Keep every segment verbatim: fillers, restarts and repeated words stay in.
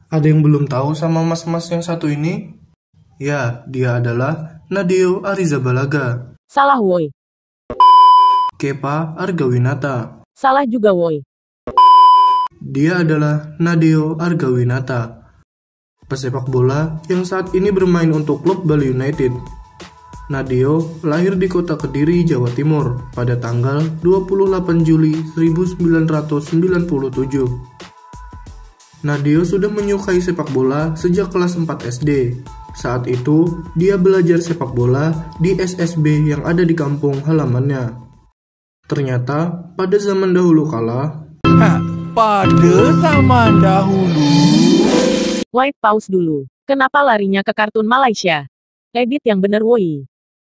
Ada yang belum tahu sama mas-mas yang satu ini? Ya, dia adalah Nadeo Arrizabalaga. Salah woi. Kepa Argawinata. Salah juga woi. Dia adalah Nadeo Argawinata, pesepak bola yang saat ini bermain untuk klub Bali United. Nadeo lahir di kota Kediri, Jawa Timur pada tanggal dua puluh delapan Juli seribu sembilan ratus sembilan puluh tujuh. Nadeo sudah menyukai sepak bola sejak kelas empat S D. Saat itu, dia belajar sepak bola di S S B yang ada di kampung halamannya. Ternyata, pada zaman dahulu kala, Hah, pada zaman dahulu. Wait, pause dulu. Kenapa larinya ke kartun Malaysia? Edit yang bener woi.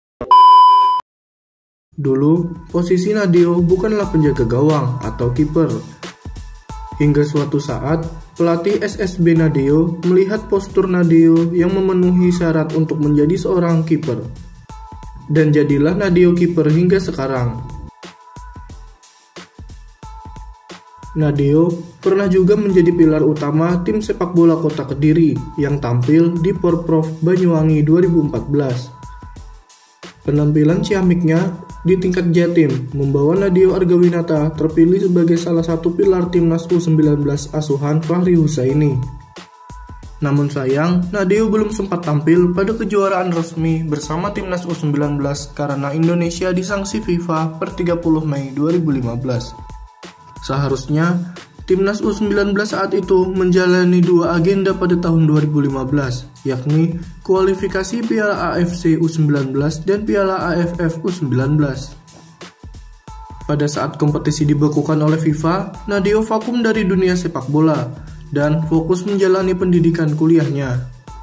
dulu posisi Nadeo bukanlah penjaga gawang atau kiper. Hingga suatu saat, pelatih S S B Nadeo melihat postur Nadeo yang memenuhi syarat untuk menjadi seorang kiper. Dan jadilah Nadeo kiper hingga sekarang. Nadeo pernah juga menjadi pilar utama tim sepak bola Kota Kediri yang tampil di Porprov Banyuwangi dua ribu empat belas. Penampilan ciamiknya di tingkat Jatim membawa Nadeo Argawinata terpilih sebagai salah satu pilar timnas U sembilan belas asuhan Fahri Husaini. Namun sayang, Nadeo belum sempat tampil pada kejuaraan resmi bersama timnas U sembilan belas karena Indonesia disanksi FIFA per tiga puluh Mei dua ribu lima belas. Seharusnya, timnas U sembilan belas saat itu menjalani dua agenda pada tahun dua ribu lima belas, yakni kualifikasi Piala A F C U sembilan belas dan Piala A F F U sembilan belas. Pada saat kompetisi dibekukan oleh FIFA, Nadeo vakum dari dunia sepak bola dan fokus menjalani pendidikan kuliahnya.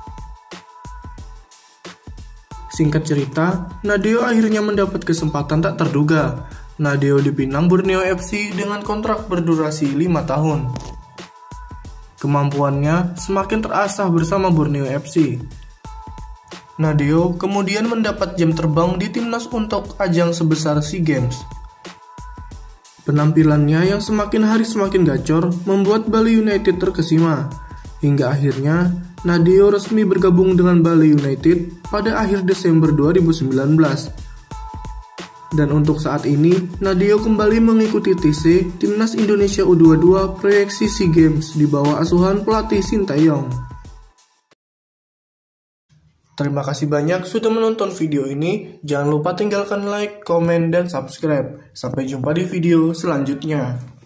Singkat cerita, Nadeo akhirnya mendapat kesempatan tak terduga. Nadeo dipinang Borneo F C dengan kontrak berdurasi lima tahun. Kemampuannya semakin terasah bersama Borneo F C. Nadeo kemudian mendapat jam terbang di timnas untuk ajang sebesar SEA Games. Penampilannya yang semakin hari semakin gacor membuat Bali United terkesima. Hingga akhirnya Nadeo resmi bergabung dengan Bali United pada akhir Desember dua ribu sembilan belas. Dan untuk saat ini, Nadeo kembali mengikuti T C Timnas Indonesia U dua puluh dua proyeksi SEA Games di bawah asuhan pelatih Sintayong. Terima kasih banyak sudah menonton video ini. Jangan lupa tinggalkan like, komen, dan subscribe. Sampai jumpa di video selanjutnya.